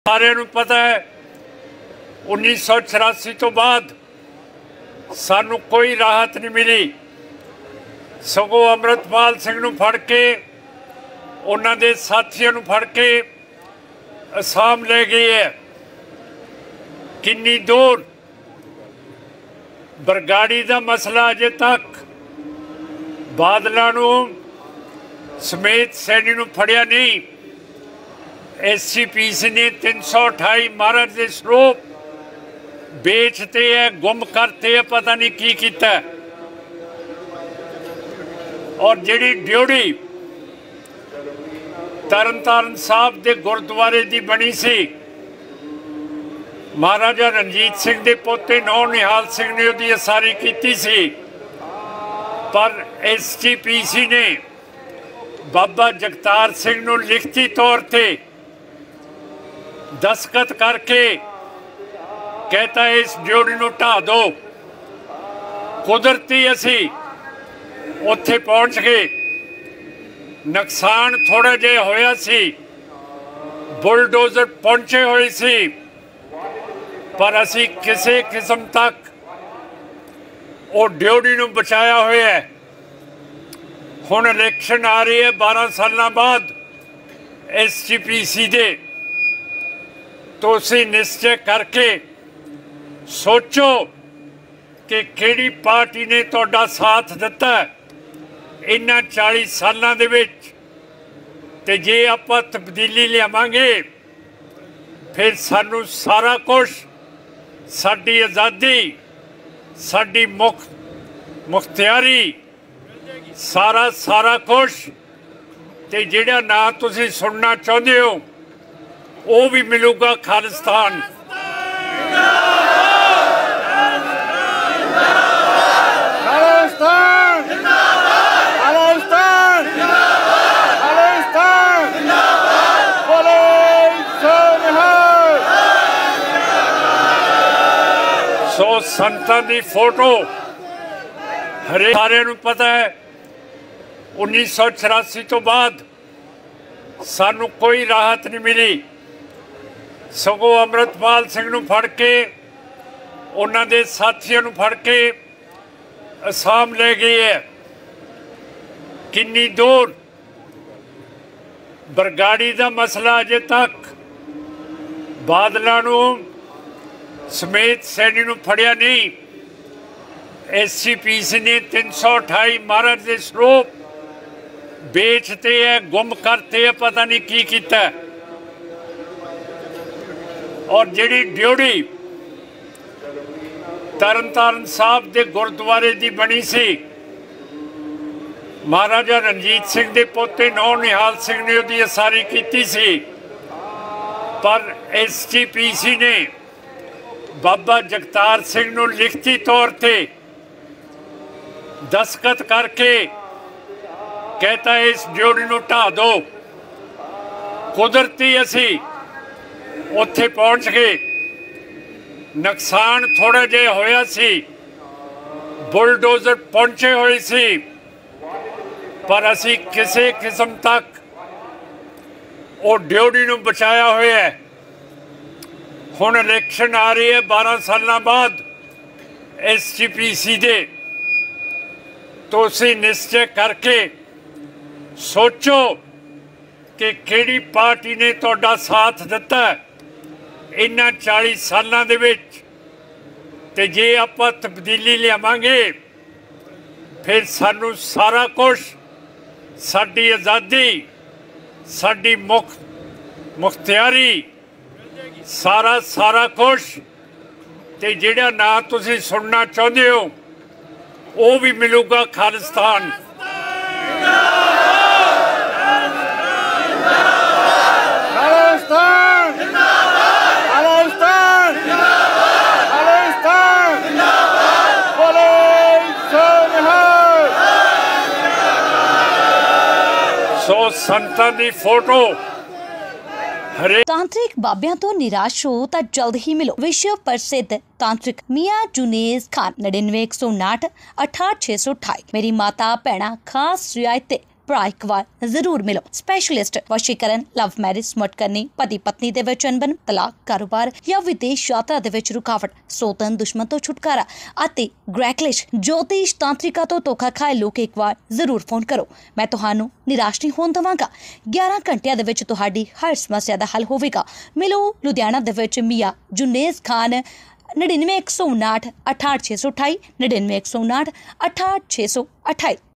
सारे नूं पता है 1984 तो बाद सानू कोई राहत नहीं मिली। सगों अमृतपाल सिंह नूं फड़ के उन्हां दे साथियों नूं फड़ के असाम ले गई है। किन्नी दूर बरगाड़ी का मसला अजे तक बादलों नूं समेत सैनी नूं फड़िया नहीं। SCPC ने 328 महाराज के स्वरूप बेचते है, गुम करते है, पता नहीं की कीता है। और जिहड़ी ड्यूटी तरनतारन साहब के गुरुद्वारे की बनी सी, महाराजा रणजीत सिंह के पोते नौ निहाल सिंह ने उसकी असारी की सी, पर SGPC ने बाबा जगतार सिंह नूं लिखती तौर पर दस्खत करके कहता है इस ड्यूटी नूं ढा दो। कुदरती असी उत्थे पहुंच गए। नुकसान थोड़ा जिहा होया सी, बुलडोजर पहुंचे हुए सी, पर असी किसी किस्म तक वो ड्यूटी नूं बचाया होया है। हुण इलैक्शन आ रही है 12 साल बाद SGPC दे, तो उसी निश्चय करके सोचो कि किहड़ी पार्टी ने तुहाडा साथ दिता इन्हां 40 सालों दे विच, ते जे आपां तब्दीली लियावांगे फिर सानू सारा कुछ, साडी आज़ादी, साडी मुख्तियारी, सारा कुछ, ते जिहड़ा ना तुसीं सुनना चाहुंदे हो वो भी मिलूगा। खालिस्तान सो संतां दी फोटो हरे सारे नूं पता है 1984 तो बाद सानू कोई राहत नहीं मिली। सगों अमृतपाल सिंह नूं फड़ के उन्हां दे साथियों नूं फड़ के असाम ले गई है। किन्नी दूर बरगाड़ी का मसला अजे तक बादलों नूं समेत सैनी नूं फड़िया नहीं। SCPC ने 328 महाराज के स्वरूप बेचते है, गुम करते है, पता नहीं की कीता है। और जिहड़ी ड्यूटी तरनतारन साहब के गुरुद्वारे की बनी सी, महाराजा रणजीत सिंह के पोते नौ निहाल सिंह ने उसकी असारी की सी, पर SGPC ने बाबा जगतार सिंह नूं लिखती तौर पर दस्खत करके कहता है इस ड्यूटी नूं ढा दो। कुदरती असी उत्थे पहुंच गए। नुकसान थोड़ा जिहा होया सी, बुलडोजर पहुंचे हुए सी, पर असी किसी किस्म तक वो ड्यूटी नूं बचाया होया है। हुण इलैक्शन आ रही है 12 साल बाद SGPC दे, तो उसी निश्चय करके सोचो कि किहड़ी पार्टी ने तुहाडा साथ दिता इन्हां 40 सालों दे विच, ते जे आपां तब्दीली लियावांगे फिर सानू सारा कुछ, साडी आज़ादी, साडी मुख्तियारी, सारा कुछ, ते जिहड़ा ना तुसीं सुनना चाहुंदे हो वो भी मिलूगा। खालिस्तान सो संतां दी फोटो हरे तांत्रिक बाबियां तो निराश हो तो जल्द ही मिलो। विश्व प्रसिद्ध तांत्रिक मियां जुनेज खान 99 159 68 628। मेरी माता भैणा खास रियायतें ਭਰਾ ਇੱਕ ਵਾਰ ਜ਼ਰੂਰ ਮਿਲੋ। ਸਪੈਸ਼ਲਿਸਟ ਵਸ਼ੀਕਰਨ, ਲਵ ਮੈਰਿਜ, ਸਮਟ ਕਰਨੀ, ਪਤੀ ਪਤਨੀ ਦੇ ਵਿੱਚ ਅਣਬਣ, ਤਲਾਕ, ਕਾਰੋਬਾਰ ਜਾਂ ਵਿਦੇਸ਼ ਯਾਤਰਾ ਦੇ ਵਿੱਚ ਰੁਕਾਵਟ, ਸੋਤਨ ਦੁਸ਼ਮਣ ਤੋਂ ਛੁਟਕਾਰਾ ਅਤੇ ਗ੍ਰੈਕਲਿਸ਼ ਜੋਤਿਸ਼ ਤਾਂਤਰਿਕਾ ਤੋਂ ਧੋਖਾ ਖਾਏ ਲੋਕ ਇੱਕ ਵਾਰ ਜ਼ਰੂਰ ਫੋਨ ਕਰੋ। ਮੈਂ ਤੁਹਾਨੂੰ ਨਿਰਾਸ਼ ਨਹੀਂ ਹੋਣ ਦੇਵਾਂਗਾ। 11 ਘੰਟਿਆਂ ਦੇ ਵਿੱਚ ਤੁਹਾਡੀ ਹਰ ਸਮੱਸਿਆ ਦਾ ਹੱਲ ਹੋਵੇਗਾ। ਮਿਲੋ ਲੁਧਿਆਣਾ ਦੇ ਵਿੱਚ ਮੀਆਂ ਜੁਨੇਜ਼ ਖਾਨ 99 159 68 628 99 159 68 628।